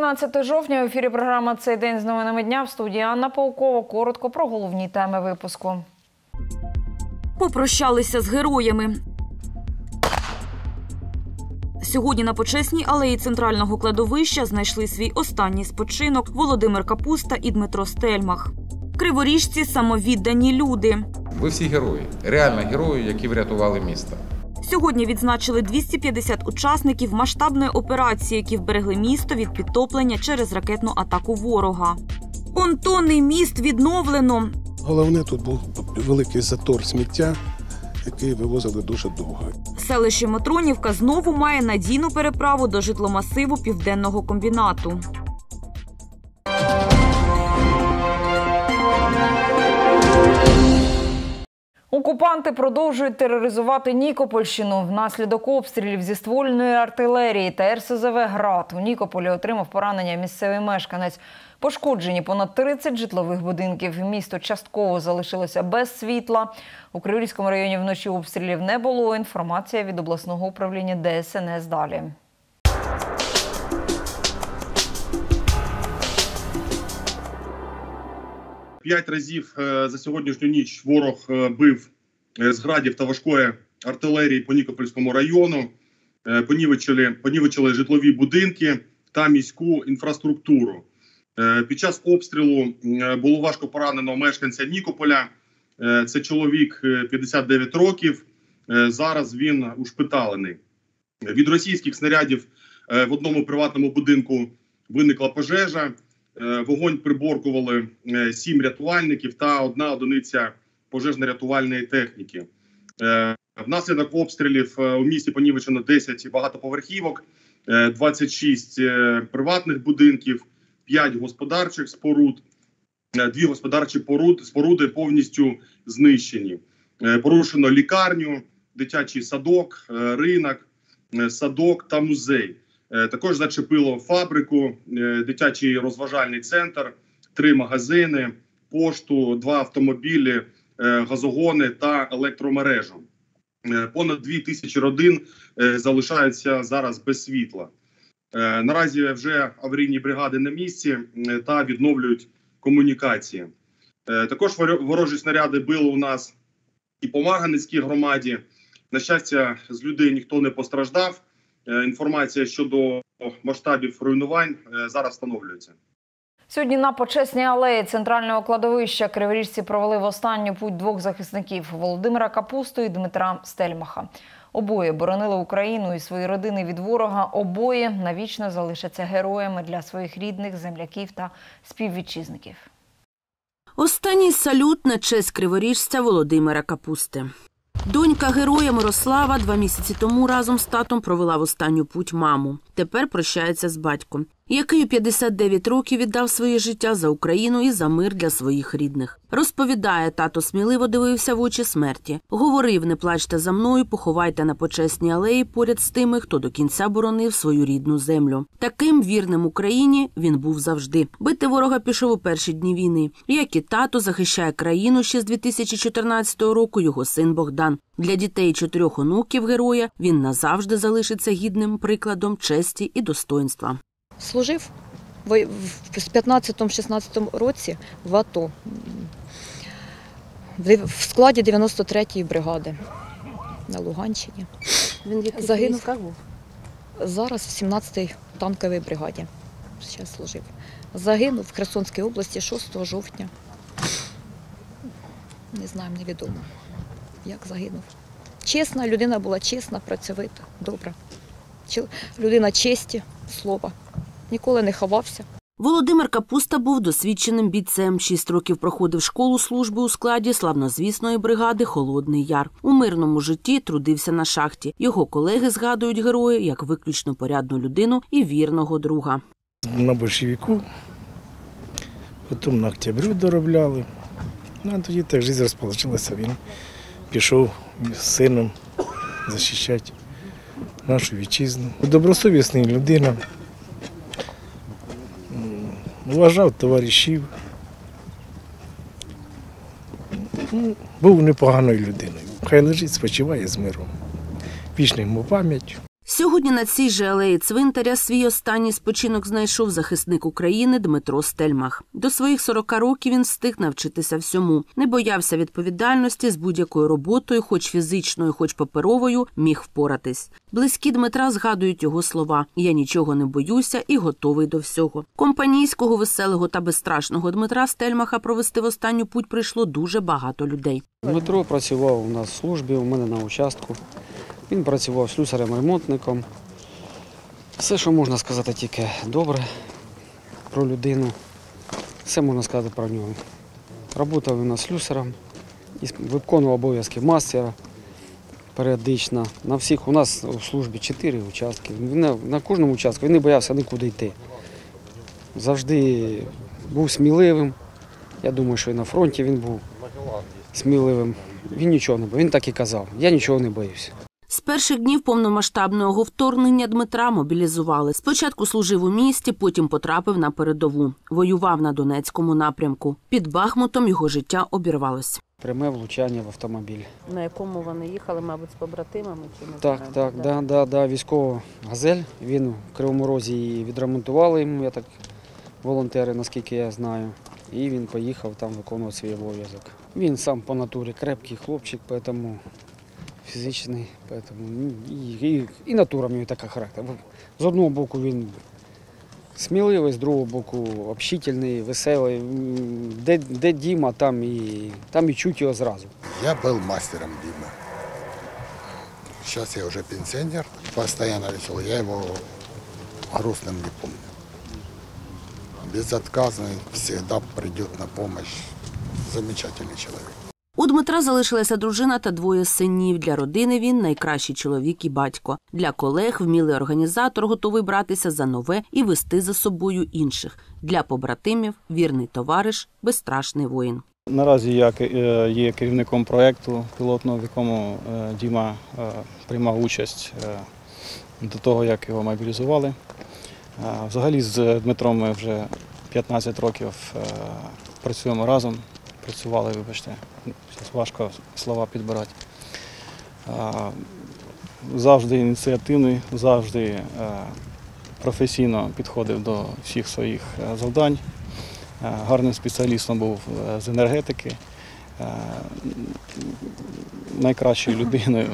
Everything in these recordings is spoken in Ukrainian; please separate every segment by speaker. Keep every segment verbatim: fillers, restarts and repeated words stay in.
Speaker 1: одинадцяте жовтня в ефірі програма «Цей день» з новинами дня. В студії Анна Паукова. Коротко про головні теми випуску.
Speaker 2: Попрощалися з героями. Сьогодні на Почесній алеї центрального кладовища знайшли свій останній спочинок Володимир Капуста і Дмитро Стельмах. Криворіжці – самовіддані люди.
Speaker 3: Ви всі герої, реально герої, які врятували місто.
Speaker 2: Сьогодні відзначили двісті п'ятдесят учасників масштабної операції, які вберегли місто від підтоплення через ракетну атаку ворога. Понтонний міст відновлено.
Speaker 4: Головне, тут був великий затор сміття, який вивозили дуже довго.
Speaker 2: Селище Матронівка знову має надійну переправу до житломасиву Південного комбінату.
Speaker 1: Окупанти продовжують тероризувати Нікопольщину. Внаслідок обстрілів зі ствольної артилерії та ер ес зе ве «Град» у Нікополі отримав поранення місцевий мешканець. Пошкоджені понад тридцять житлових будинків. Місто частково залишилося без світла. У Криворізькому районі вночі обстрілів не було. Інформація від обласного управління де ес ен ес далі.
Speaker 5: П'ять разів за сьогоднішню ніч ворог бив з градів та важкої артилерії по Нікопольському району, понівечили, понівечили житлові будинки та міську інфраструктуру. Під час обстрілу було важко поранено мешканця Нікополя. Це чоловік п'ятдесят дев'ять років. Зараз він ушпиталений. Від російських снарядів в одному приватному будинку виникла пожежа. Вогонь приборкували сім рятувальників та одна одиниця пожежно-рятувальної техніки. Внаслідок обстрілів у місті понівечено десять багатоповерхівок, двадцять шість приватних будинків, п'ять господарчих споруд, дві господарчі споруди повністю знищені. Порушено лікарню, дитячий садок, ринок, садок та музей. Також зачепило фабрику, дитячий розважальний центр, три магазини, пошту, два автомобілі, газогони та електромережу. Понад дві тисячі родин залишаються зараз без світла. Наразі вже аварійні бригади на місці та відновлюють комунікації. Також ворожі снаряди били у нас і по Марганецькій громаді. На щастя, з людей ніхто не постраждав. Інформація щодо масштабів руйнувань зараз встановлюється.
Speaker 1: Сьогодні на Почесній алеї центрального кладовища криворіжці провели в останню путь двох захисників – Володимира Капусту і Дмитра Стельмаха. Обоє боронили Україну і свої родини від ворога. Обоє навічно залишаться героями для своїх рідних, земляків та співвітчизників.
Speaker 2: Останній салют на честь криворіжця Володимира Капусти. Донька героя Мирослава два місяці тому разом з татом провела в останню путь маму. Тепер прощається з батьком, який у п'ятдесят дев'ять років віддав своє життя за Україну і за мир для своїх рідних. Розповідає, тато сміливо дивився в очі смерті. Говорив: не плачте за мною, поховайте на Почесній алеї поряд з тими, хто до кінця боронив свою рідну землю. Таким вірним Україні він був завжди. Бити ворога пішов у перші дні війни. Як і тато, захищає країну ще з дві тисячі чотирнадцятого року його син Богдан. Для дітей чотирьох онуків героя він назавжди залишиться гідним прикладом честі і достоинства.
Speaker 6: Служив в п'ятнадцятому-шістнадцятому році в АТО, в складі дев'яносто третьої бригади на Луганщині.
Speaker 7: Він в
Speaker 6: загинув.
Speaker 7: військах був?
Speaker 6: Зараз в сімнадцятій танковій бригаді зараз служив. Загинув в Херсонській області шостого жовтня. Не знаю, невідомо, як загинув. Чесна, людина була чесна, працьовита, добра. Людина честі, слова. Ніколи не ховався.
Speaker 2: Володимир Капуста був досвідченим бійцем. Шість років проходив школу служби у складі славнозвісної бригади «Холодний Яр». У мирному житті трудився на шахті. Його колеги згадують героя як виключно порядну людину і вірного друга.
Speaker 8: На большевику, потім на октябрю доробляли. Ну, а тоді так життя розположилася. Він пішов з сином захищати нашу вітчизну. Добросовісна людина. Вважав товаришів, був непоганою людиною. Хай лежить, спочиває з миром. Вічна йому пам'ять.
Speaker 2: Сьогодні на цій же алеї цвинтаря свій останній спочинок знайшов захисник України Дмитро Стельмах. До своїх сорока років він встиг навчитися всьому. Не боявся відповідальності, з будь-якою роботою, хоч фізичною, хоч паперовою, міг впоратись. Близькі Дмитра згадують його слова «Я нічого не боюся і готовий до всього». Компанійського, веселого та безстрашного Дмитра Стельмаха провести в останню путь прийшло дуже багато людей.
Speaker 7: Дмитро працював у нас в службі, у мене на участку. Він працював слюсарем-ремонтником. Все, що можна сказати, тільки добре про людину. Все можна сказати про нього. Працював у нас слюсарем, виконував обов'язки мастера періодично. На всіх у нас у службі чотири участки. Він на кожному участку він не боявся нікуди йти. Завжди був сміливим. Я думаю, що і на фронті він був сміливим. Він нічого не боявся. Він так і казав. Я нічого не боюся.
Speaker 2: З перших днів повномасштабного вторгнення Дмитра мобілізували. Спочатку служив у місті, потім потрапив на передову. Воював на Донецькому напрямку. Під Бахмутом його життя обірвалося.
Speaker 7: Пряме влучання в автомобіль.
Speaker 2: На якому вони їхали, мабуть, з побратимами? Чи не
Speaker 7: так,
Speaker 2: знаю,
Speaker 7: так,
Speaker 2: да?
Speaker 7: да, да, да, військова «Газель». Він в Кривому Розі її відремонтували йому, я так, волонтери, наскільки я знаю. І він поїхав там виконувати свій обов'язок. Він сам по натурі крепкий хлопчик, тому фізичний, тому і, і, і натура в нього така характер. З одного боку він сміливий, з другого боку общительний, веселий. Де, де Діма, там і, там і чуть його зразу.
Speaker 9: Я був мастером Димы. Сейчас я уже пенсионер, постоянно веселый. Я его грустным не помню. Безотказный, всегда придет на помощь. Замечательный человек.
Speaker 2: У Дмитра залишилася дружина та двоє синів. Для родини він найкращий чоловік і батько. Для колег вмілий організатор, готовий братися за нове і вести за собою інших. Для побратимів вірний товариш, безстрашний воїн.
Speaker 10: Наразі я є керівником проєкту пілотного, в якому Діма приймав участь до того, як його мобілізували. Взагалі з Дмитром ми вже п'ятнадцять років працюємо разом. Працювали, вибачте, важко слова підбирати. Завжди ініціативний, завжди професійно підходив до всіх своїх завдань. Гарним спеціалістом був з енергетики, найкращою людиною.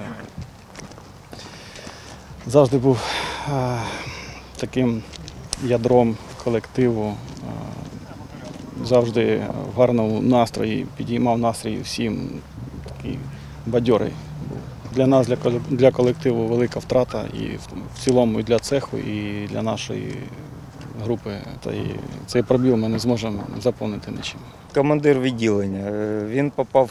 Speaker 10: Завжди був таким ядром колективу. Завжди в гарному настрої, підіймав настрій всім, такий бадьорий був. Для нас, для колективу велика втрата і в цілому і для цеху, і для нашої групи. Та і цей пробіл ми не зможемо заповнити нічим.
Speaker 11: Командир відділення. Він попав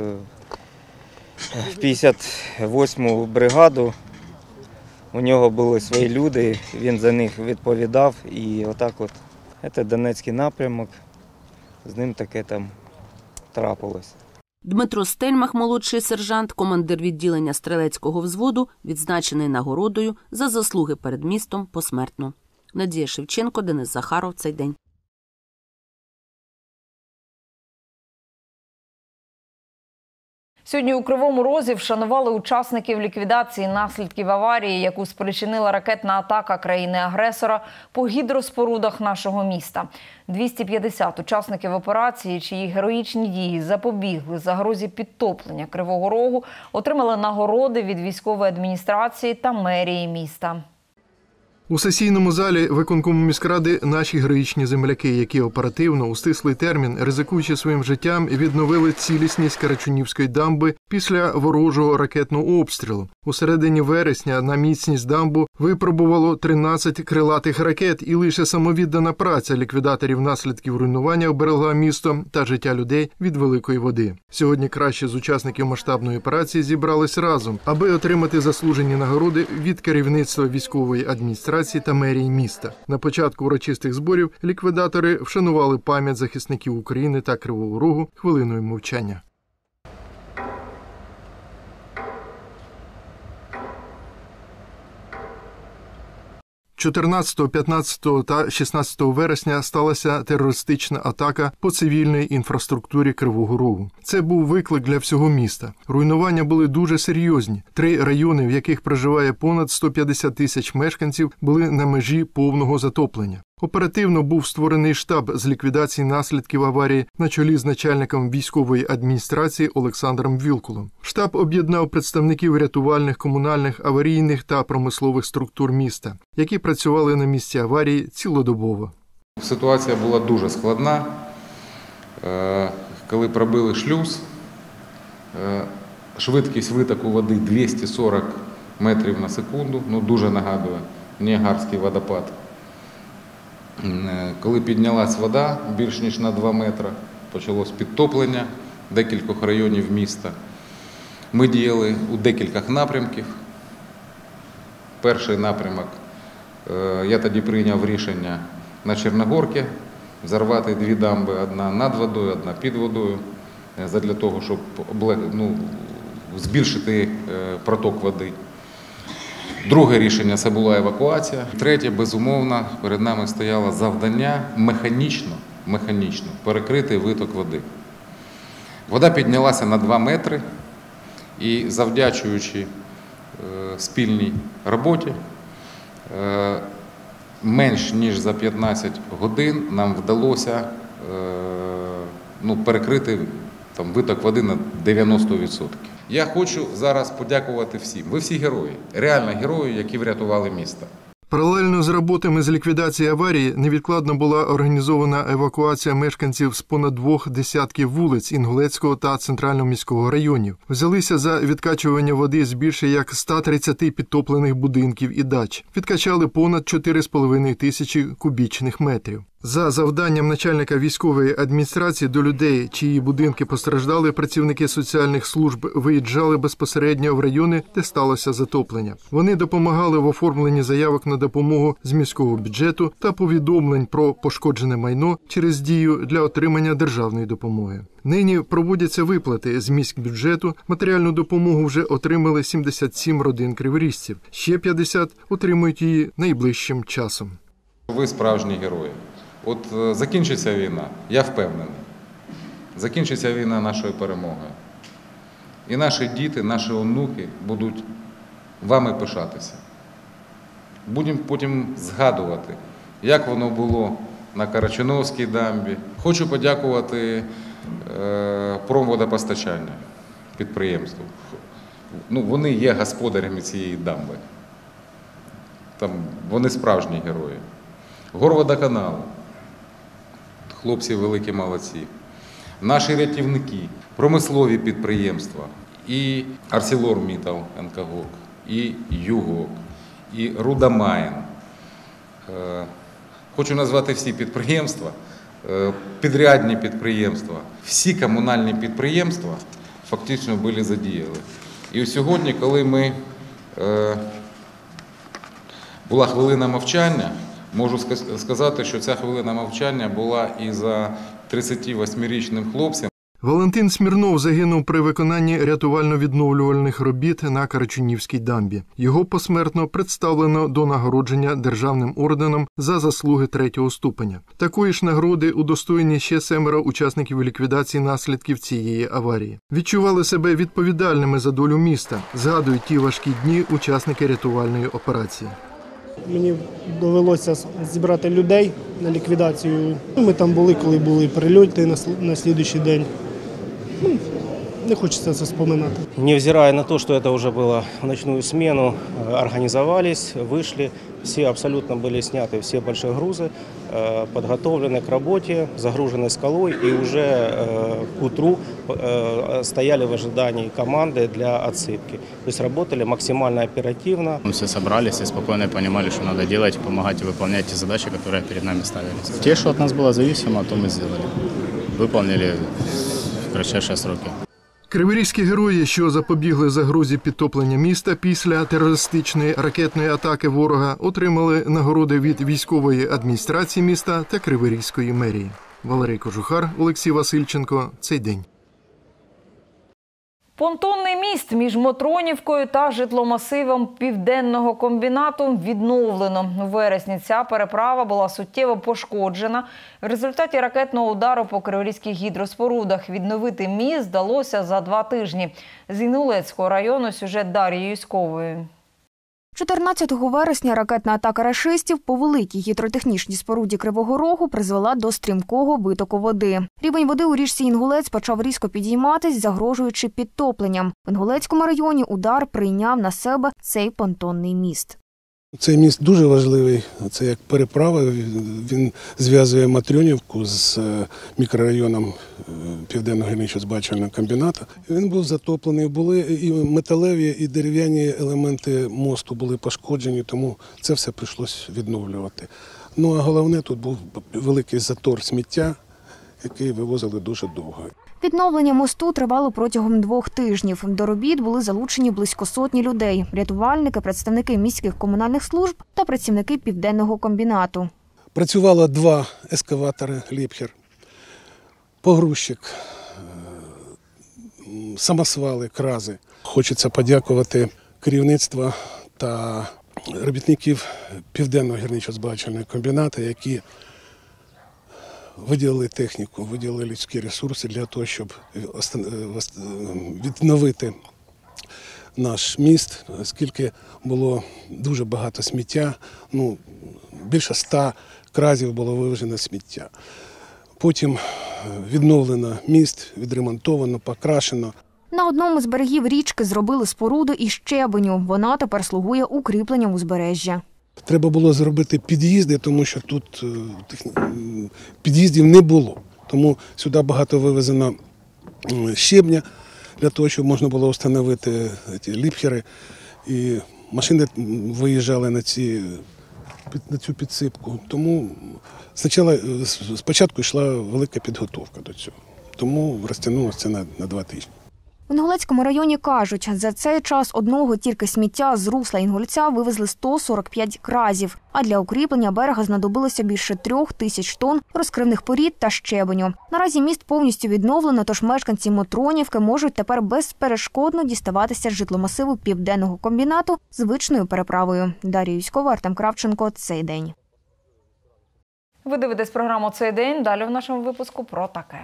Speaker 11: в п'ятдесят восьму бригаду. У нього були свої люди, він за них відповідав. І отак от, це Донецький напрямок. З ним таке там трапилось.
Speaker 2: Дмитро Стельмах, молодший сержант, командир відділення стрілецького взводу, відзначений нагородою за заслуги перед містом посмертно. Надія Шевченко, Денис Захаров. Цей день.
Speaker 1: Сьогодні у Кривому Розі вшанували учасників ліквідації наслідків аварії, яку спричинила ракетна атака країни-агресора по гідроспорудах нашого міста. двісті п'ятдесят учасників операції, чиї героїчні дії запобігли загрозі підтоплення Кривого Рогу, отримали нагороди від військової адміністрації та мерії міста.
Speaker 12: У сесійному залі виконкому міськради наші героїчні земляки, які оперативно, у стислий термін, ризикуючи своїм життям, відновили цілісність Карачунівської дамби після ворожого ракетного обстрілу. У середині вересня на міцність дамбу випробувало тринадцять крилатих ракет, і лише самовіддана праця ліквідаторів наслідків руйнування оберегла місто та життя людей від великої води. Сьогодні кращі з учасників масштабної операції зібрались разом, аби отримати заслужені нагороди від керівництва військової адміністрації та мерії міста. На початку урочистих зборів ліквідатори вшанували пам'ять захисників України та Кривого Рогу хвилиною мовчання. чотирнадцятого, п'ятнадцятого та шістнадцятого вересня сталася терористична атака по цивільній інфраструктурі Кривого Рогу. Це був виклик для всього міста. Руйнування були дуже серйозні. Три райони, в яких проживає понад сто п'ятдесят тисяч мешканців, були на межі повного затоплення. Оперативно був створений штаб з ліквідації наслідків аварії на чолі з начальником військової адміністрації Олександром Вілкулом. Штаб об'єднав представників рятувальних, комунальних, аварійних та промислових структур міста, які працювали на місці аварії цілодобово.
Speaker 3: Ситуація була дуже складна. Коли пробили шлюз, швидкість витоку води двісті сорок метрів на секунду, ну дуже нагадує Ніагарський водопад. Коли піднялась вода більш ніж на два метри, почалось підтоплення декількох районів міста. Ми діяли у декількох напрямків. Перший напрямок, я тоді прийняв рішення на Черногорці взорвати дві дамби, одна над водою, одна під водою, для того, щоб ну, збільшити проток води. Друге рішення – це була евакуація. Третє, безумовно, перед нами стояло завдання механічно, механічно перекрити виток води. Вода піднялася на два метри і, завдячуючи е, спільній роботі, е, менш ніж за п'ятнадцять годин нам вдалося е, ну, перекрити там, виток води на дев'яносто відсотків. Я хочу зараз подякувати всім. Ви всі герої, реально герої, які врятували місто.
Speaker 12: Паралельно з роботами з ліквідації аварії невідкладно була організована евакуація мешканців з понад двох десятків вулиць Інгулецького та Центрального міського районів. Взялися за відкачування води з більше як ста тридцяти підтоплених будинків і дач. Відкачали понад чотири з половиною тисячі кубічних метрів. За завданням начальника військової адміністрації до людей, чиї будинки постраждали, працівники соціальних служб виїжджали безпосередньо в райони, де сталося затоплення. Вони допомагали в оформленні заявок на допомогу з міського бюджету та повідомлень про пошкоджене майно через дію для отримання державної допомоги. Нині проводяться виплати з міськбюджету. Матеріальну допомогу вже отримали сімдесят сім родин криворіжців. Ще п'ятдесят отримують її найближчим часом.
Speaker 3: Ви справжні герої. От закінчиться війна, я впевнений, закінчиться війна нашою перемогою. І наші діти, наші онуки будуть вами пишатися. Будемо потім згадувати, як воно було на Карачуновській дамбі. Хочу подякувати е, Промводопостачання, підприємству. Ну, вони є господарями цієї дамби. Там, вони справжні герої. Горводоканалу. Хлопці великі молодці. Наші рятівники, промислові підприємства, і ArcelorMittal, НКГОК, і ЮГОК, і Рудомайн. Хочу назвати всі підприємства, підрядні підприємства. Всі комунальні підприємства фактично були задіяли. І сьогодні, коли ми, була хвилина мовчання, можу сказати, що ця хвилина мовчання була і за тридцятивосьмирічним хлопцем.
Speaker 12: Валентин Смірнов загинув при виконанні рятувально-відновлювальних робіт на Карачунівській дамбі. Його посмертно представлено до нагородження Державним орденом за заслуги третього ступеня. Такої ж нагороди удостоєні ще семеро учасників ліквідації наслідків цієї аварії. Відчували себе відповідальними за долю міста, згадують ті важкі дні учасники рятувальної операції.
Speaker 8: Мені довелося зібрати людей на ліквідацію. Ми там були, коли були прильоти на наступний день. Ну, не хочется это вспоминать.
Speaker 13: Невзирая на то, что это уже было в ночную смену, организовались, вышли, все абсолютно были сняты, все большие грузы, подготовлены к работе, загружены скалой и уже к утру стояли в ожидании команды для отсыпки. То есть работали максимально оперативно.
Speaker 14: Мы все собрались и спокойно понимали, что надо делать, помогать и выполнять те задачи, которые перед нами ставились. Те, что от нас было зависимо, то мы сделали. Выполнили в кратчайшие сроки.
Speaker 12: Криворізькі герої, що запобігли загрозі підтоплення міста після терористичної ракетної атаки ворога, отримали нагороди від військової адміністрації міста та Криворізької мерії. Валерій Кожухар, Олексій Васильченко. Цей день.
Speaker 1: Понтонний міст між Мотронівкою та житломасивом Південного комбінату відновлено. У вересні ця переправа була суттєво пошкоджена. В результаті ракетного удару по криворізьких гідроспорудах відновити міст вдалося за два тижні. З Інгулецького району сюжет Дар'ї Юськової.
Speaker 15: чотирнадцятого вересня ракетна атака рашистів по великій гідротехнічній споруді Кривого Рогу призвела до стрімкого витоку води. Рівень води у річці Інгулець почав різко підійматись, загрожуючи підтопленням. В Інгулецькому районі удар прийняв на себе цей понтонний міст.
Speaker 4: Цей міст дуже важливий, це як переправа, він зв'язує Матрьонівку з мікрорайоном Південного гірничо-збагачувального комбінату. Він був затоплений, були і металеві, і дерев'яні елементи мосту були пошкоджені, тому це все прийшлось відновлювати. Ну а головне, тут був великий затор сміття, який вивозили дуже довго.
Speaker 15: Відновлення мосту тривало протягом двох тижнів. До робіт були залучені близько сотні людей – рятувальники, представники міських комунальних служб та працівники Південного комбінату.
Speaker 4: Працювало два ескаватори «Ліпхер», погрузчик, самосвали, крази. Хочеться подякувати керівництву та робітників Південного гірничо-збагачувального комбінату, які виділили техніку, виділили людські ресурси для того, щоб відновити наш міст, оскільки було дуже багато сміття, ну, більше ста кразів було вивезено сміття. Потім відновлено міст, відремонтовано, покрашено.
Speaker 15: На одному з берегів річки зробили споруду із щебеню. Вона тепер слугує укріпленням узбережжя.
Speaker 4: Треба було зробити під'їзди, тому що тут під'їздів не було. Тому сюди багато вивезено щебня для того, щоб можна було встановити ці ліпхери. І машини виїжджали на, ці, на цю підсипку. Тому спочатку йшла велика підготовка до цього. Тому розтягнулося це на, на два тижні.
Speaker 15: В Інгулецькому районі кажуть, за цей час одного тільки сміття з русла Інгульця вивезли сто сорок п'ять кразів, а для укріплення берега знадобилося більше трьох тисяч тонн розкривних порід та щебеню. Наразі міст повністю відновлено, тож мешканці Мотронівки можуть тепер безперешкодно діставатися з житломасиву Південного комбінату звичною переправою. Дар'я Юськова, Артем Кравченко. Цей день.
Speaker 1: Ви дивитесь програму «Цей день». Далі в нашому випуску про таке.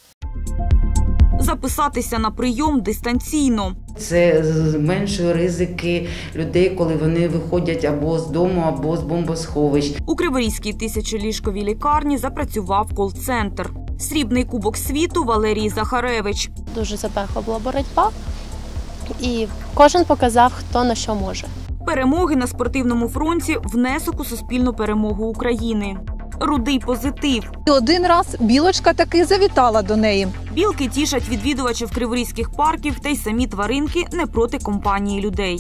Speaker 16: Записатися на прийом дистанційно.
Speaker 17: Це зменшує ризики людей, коли вони виходять або з дому, або з бомбосховищ.
Speaker 16: У Криворізькій тисячоліжковій лікарні запрацював кол-центр. Срібний кубок світу Валерій Захаревич.
Speaker 18: Дуже запекла була боротьба, і кожен показав, хто на що може.
Speaker 16: Перемоги на спортивному фронті – внесок у суспільну перемогу України. Рудий позитив.
Speaker 19: Один раз білочка таки завітала до неї.
Speaker 16: Білки тішать відвідувачів криворізьких парків, та й самі тваринки не проти компанії людей.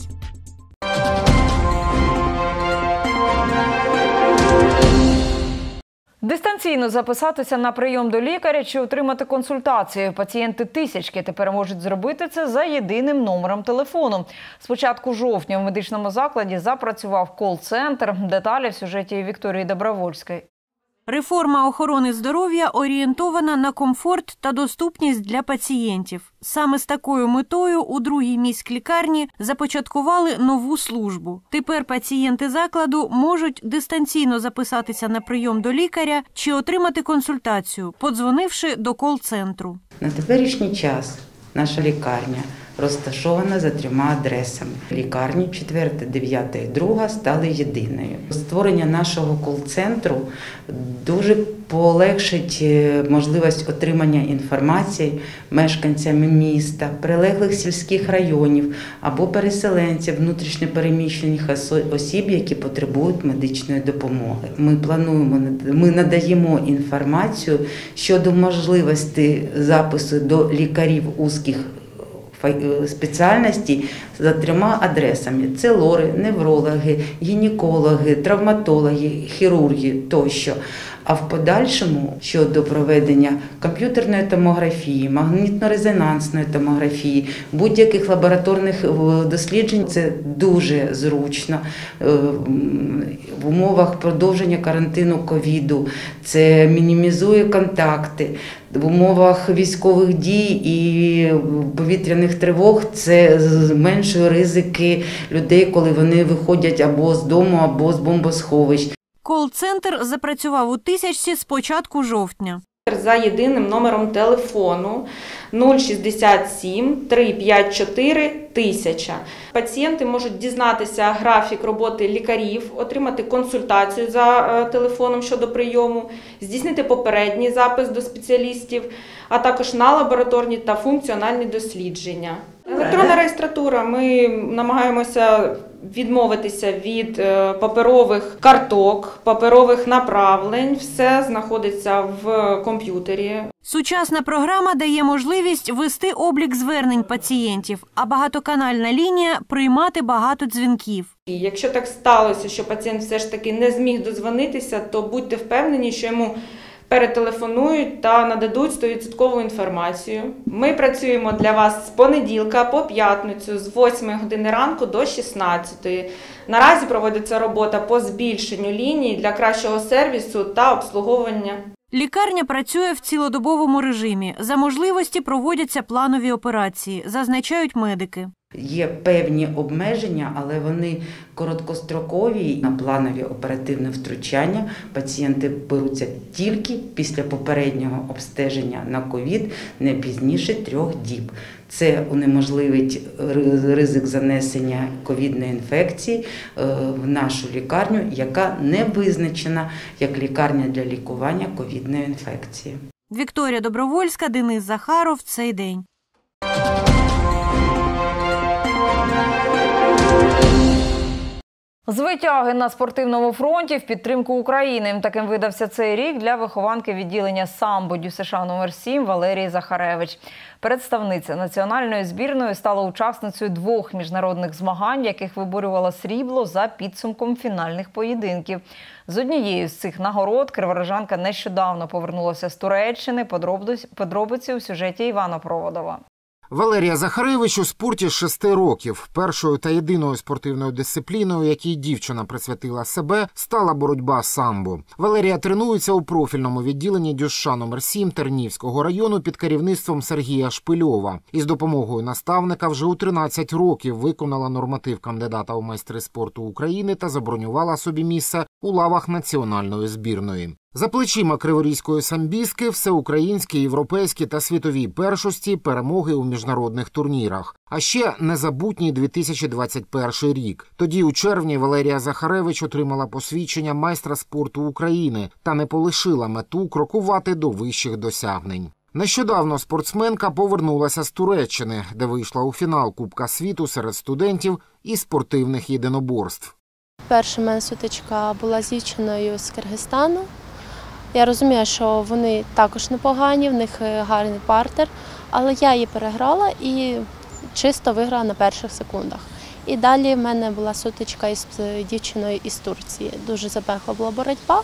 Speaker 1: Дистанційно записатися на прийом до лікаря чи отримати консультацію. Пацієнти «Тисячки» тепер можуть зробити це за єдиним номером телефону. З початку жовтня в медичному закладі запрацював кол-центр. Деталі в сюжеті Вікторії Добровольської.
Speaker 20: Реформа охорони здоров'я орієнтована на комфорт та доступність для пацієнтів. Саме з такою метою у другій міськлікарні започаткували нову службу. Тепер пацієнти закладу можуть дистанційно записатися на прийом до лікаря чи отримати консультацію, подзвонивши до кол-центру.
Speaker 17: На теперішній час наша лікарня розташована за трьома адресами. Лікарні четверта, дев'ята і друга стали єдиною. Створення нашого кол-центру дуже полегшить можливість отримання інформації мешканцями міста, прилеглих сільських районів або переселенців, внутрішньо переміщених осіб, які потребують медичної допомоги. Ми плануємо, ми надаємо інформацію щодо можливості запису до лікарів узких спеціальності за трьома адресами. Це лори, неврологи, гінекологи, травматологи, хірурги тощо. А в подальшому щодо проведення комп'ютерної томографії, магнітно-резонансної томографії, будь-яких лабораторних досліджень, це дуже зручно в умовах продовження карантину ковіду, це мінімізує контакти. В умовах військових дій і повітряних тривог це зменшує ризики людей, коли вони виходять або з дому, або з бомбосховищ.
Speaker 20: Кол-центр запрацював у Тисячці з початку жовтня.
Speaker 21: За єдиним номером телефону нуль шістдесят сім триста п'ятдесят чотири тисяча. Пацієнти можуть дізнатися графік роботи лікарів, отримати консультацію за телефоном щодо прийому, здійснити попередній запис до спеціалістів, а також на лабораторні та функціональні дослідження. Електронна реєстратура. Ми намагаємося відмовитися від паперових карток, паперових направлень. Все знаходиться в комп'ютері.
Speaker 20: Сучасна програма дає можливість вести облік звернень пацієнтів, а багатоканальна лінія – приймати багато дзвінків.
Speaker 21: Якщо так сталося, що пацієнт все ж таки не зміг додзвонитися, то будьте впевнені, що йому перетелефонують та нададуть сто відсотків інформацію. Ми працюємо для вас з понеділка по п'ятницю з восьмої години ранку до шістнадцятої. Наразі проводиться робота по збільшенню ліній для кращого сервісу та обслуговування.
Speaker 20: Лікарня працює в цілодобовому режимі. За можливості проводяться планові операції, зазначають медики.
Speaker 17: Є певні обмеження, але вони короткострокові. На планові оперативне втручання пацієнти беруться тільки після попереднього обстеження на ковід не пізніше трьох діб. Це унеможливить ризик занесення ковідної інфекції в нашу лікарню, яка не визначена як лікарня для лікування ковідної інфекції.
Speaker 20: Вікторія Добровольська, Денис Захаров. Цей день.
Speaker 1: З витяги на спортивному фронті в підтримку України. Таким видався цей рік для вихованки відділення самбо ДЮСШ номер сім Валерії Захаревич. Представниця національної збірної стала учасницею двох міжнародних змагань, в яких виборювала срібло за підсумком фінальних поєдинків. З однією з цих нагород криворожанка нещодавно повернулася з Туреччини. Подробиці у сюжеті Івана Проводова.
Speaker 22: Валерія Захаревич у спорті з шести років. Першою та єдиною спортивною дисципліною, якій дівчина присвятила себе, стала боротьба самбо. Валерія тренується у профільному відділенні ДЮСШ номер сім Тернівського району під керівництвом Сергія Шпильова. Із допомогою наставника вже у тринадцять років виконала норматив кандидата у майстри спорту України та забронювала собі місце у лавах національної збірної. За плечима криворізької самбістки всеукраїнські, європейські та світові першості, перемоги у міжнародних турнірах. А ще незабутній дві тисячі двадцять перший рік. Тоді у червні Валерія Захаревич отримала посвідчення майстра спорту України та не полишила мету крокувати до вищих досягнень. Нещодавно спортсменка повернулася з Туреччини, де вийшла у фінал Кубка світу серед студентів і спортивних єдиноборств.
Speaker 18: Перша мене сутичка була з дівчиною з Киргизстану. Я розумію, що вони також непогані, в них гарний партер, але я її переграла і чисто виграла на перших секундах. І далі в мене була сутичка із дівчиною із Турції. Дуже запекла була боротьба,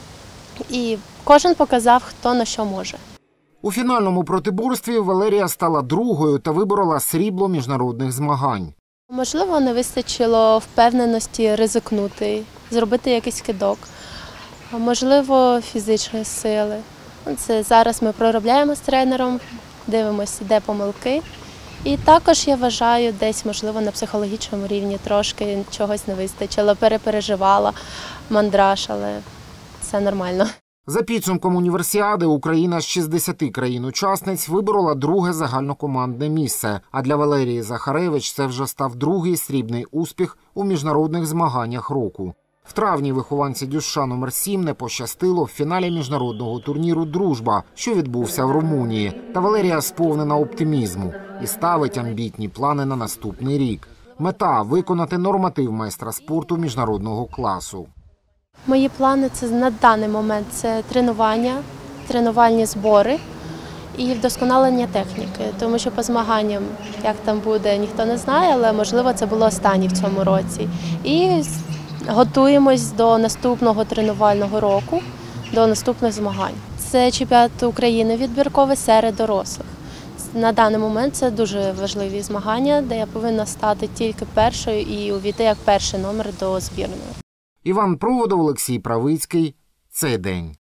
Speaker 18: і кожен показав, хто на що може.
Speaker 22: У фінальному протиборстві Валерія стала другою та виборола срібло міжнародних змагань.
Speaker 18: Можливо, не вистачило впевненості ризикнути, зробити якийсь кидок. Можливо, фізичної сили. Це зараз ми проробляємо з тренером, дивимося, де помилки. І також, я вважаю, десь, можливо, на психологічному рівні трошки чогось не вистачило, перепереживала, мандраж, але все нормально.
Speaker 22: За підсумком універсіади Україна з шістдесяти країн-учасниць виборола друге загальнокомандне місце. А для Валерії Захаревич це вже став другий срібний успіх у міжнародних змаганнях року. В травні вихованці ДЮСШ номер сім не пощастило в фіналі міжнародного турніру «Дружба», що відбувся в Румунії. Та Валерія сповнена оптимізму і ставить амбітні плани на наступний рік. Мета – виконати норматив майстра спорту міжнародного класу.
Speaker 18: Мої плани це на даний момент це тренування, тренувальні збори і вдосконалення техніки. Тому що по змаганням, як там буде, ніхто не знає, але можливо це було останнє в цьому році. І готуємось до наступного тренувального року, до наступних змагань. Це чемпіонат України відбірковий серед дорослих. На даний момент це дуже важливі змагання, де я повинна стати тільки першою і увійти як перший номер до збірної.
Speaker 22: Іван Проводов, Олексій Правицький. Цей день.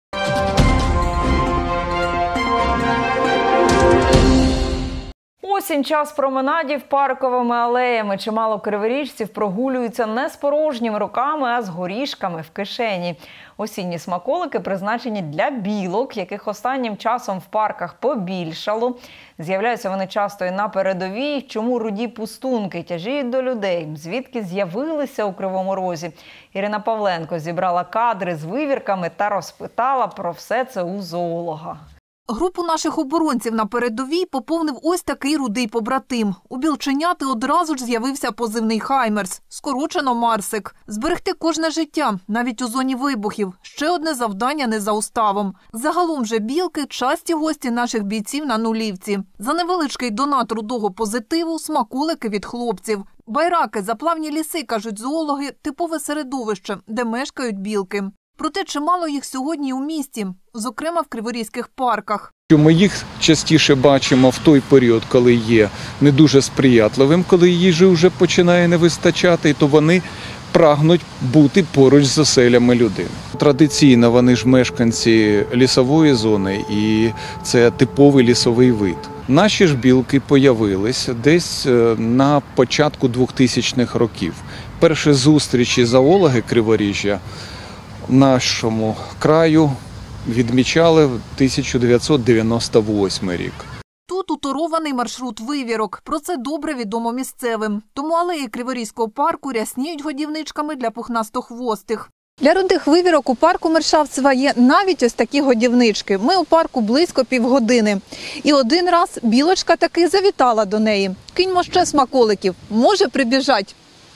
Speaker 1: Осінь – час променадів парковими алеями. Чимало криворіжців прогулюються не з порожніми руками, а з горішками в кишені. Осінні смаколики призначені для білок, яких останнім часом в парках побільшало. З'являються вони часто і на передовій. Чому руді пустунки тяжіють до людей? Звідки з'явилися у Кривому Розі? Ірина Павленко зібрала кадри з вивірками та розпитала про все це у зоолога.
Speaker 19: Групу наших оборонців на передовій поповнив ось такий рудий побратим. У білченяти одразу ж з'явився позивний «Хаймерс», скорочено «Марсик». Зберегти кожне життя, навіть у зоні вибухів. Ще одне завдання не за уставом. Загалом же білки – часті гості наших бійців на нулівці. За невеличкий донат рудого позитиву – смаколики від хлопців. Байраки, заплавні ліси, кажуть зоологи, типове середовище, де мешкають білки. Проте чимало їх сьогодні у місті, зокрема в криворізьких парках.
Speaker 5: Ми їх частіше бачимо в той період, коли є не дуже сприятливим, коли їжі вже починає не вистачати, то вони прагнуть бути поруч з оселями людини. Традиційно вони ж мешканці лісової зони і це типовий лісовий вид. Наші ж білки появились десь на початку двохтисячних років. Перші зустрічі зоологи Криворіжжя нашому краю відмічали тисяча дев'ятсот дев'яносто восьмий рік.
Speaker 19: Тут уторований маршрут вивірок. Про це добре відомо місцевим. Тому алеї Криворізького парку рясніють годівничками для пухнастохвостих. Для рудих вивірок у парку Мершавцева є навіть ось такі годівнички. Ми у парку близько півгодини. І один раз білочка таки завітала до неї. Киньмо ще смаколиків. Може прибіжать.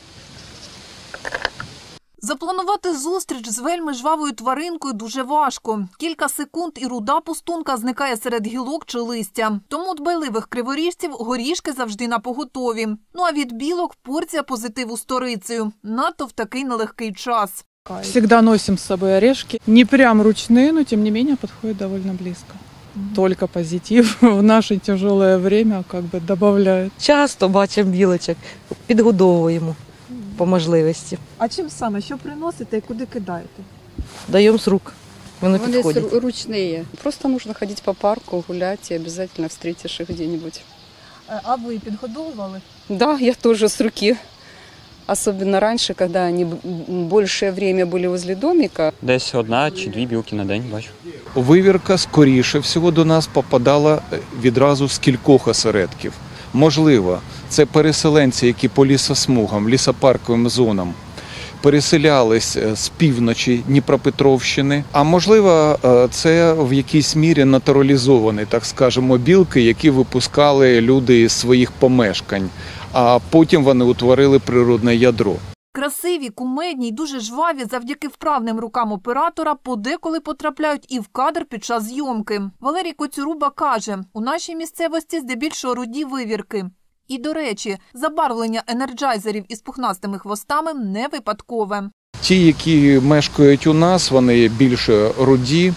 Speaker 19: Запланувати зустріч з вельми жвавою тваринкою дуже важко. Кілька секунд і руда пустунка зникає серед гілок чи листя. Тому дбайливих криворіжців горішки завжди напоготові. Ну а від білок порція позитиву сторицею. Надто в такий нелегкий час.
Speaker 6: Всегда носим с собой орешки. Не прям ручные, но тем не менее подходит довольно близко. Только позитив в наше тяжелое время как бы добавляет.
Speaker 23: Часто бачимо білочок, підгодовуємо по можливості.
Speaker 19: А чим саме? Що приносите і куди кидаєте?
Speaker 23: Даємо з рук. Вони,
Speaker 24: Вони
Speaker 23: підходять.
Speaker 24: ручные. Просто нужно ходить по парку, гулять, и обязательно встретишь их где-нибудь.
Speaker 19: А ви підгодовували?
Speaker 24: Да, я тоже с руки. Особенно раньше, когда они большее время были возле домика.
Speaker 25: Десь одна чи дві білки на день бачу.
Speaker 5: Вивірка, скоріше всього, до нас попадала відразу з кількох осередків. Можливо, це переселенці, які по лісосмугам, лісопарковим зонам переселялись з півночі Дніпропетровщини. А можливо, це в якійсь мірі натуралізовані, так скажемо, білки, які випускали люди із своїх помешкань, а потім вони утворили природне ядро.
Speaker 19: Красиві, кумедні й дуже жваві завдяки вправним рукам оператора подеколи потрапляють і в кадр під час зйомки. Валерій Коцюруба каже, у нашій місцевості здебільшого руді вивірки. І, до речі, забарвлення енерджайзерів із пухнастими хвостами не випадкове.
Speaker 5: Ті, які мешкають у нас, вони більше руді,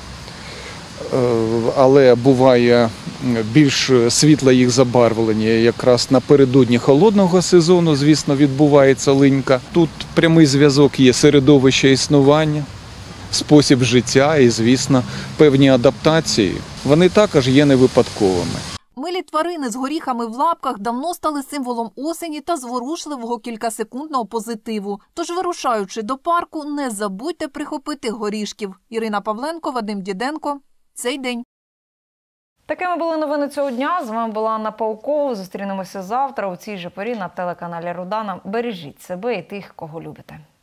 Speaker 5: але буває більш світле їх забарвлення. Якраз напередодні холодного сезону, звісно, відбувається линька. Тут прямий зв'язок є середовище існування, спосіб життя і, звісно, певні адаптації. Вони також є невипадковими.
Speaker 19: Милі тварини з горіхами в лапках давно стали символом осені та зворушливого кількасекундного позитиву. Тож, вирушаючи до парку, не забудьте прихопити горішків. Ірина Павленко, Вадим Діденко. Цей день.
Speaker 1: Такими були новини цього дня. З вами була Анна Паукова. Зустрінемося завтра у цій же порі на телеканалі Рудана. Бережіть себе і тих, кого любите.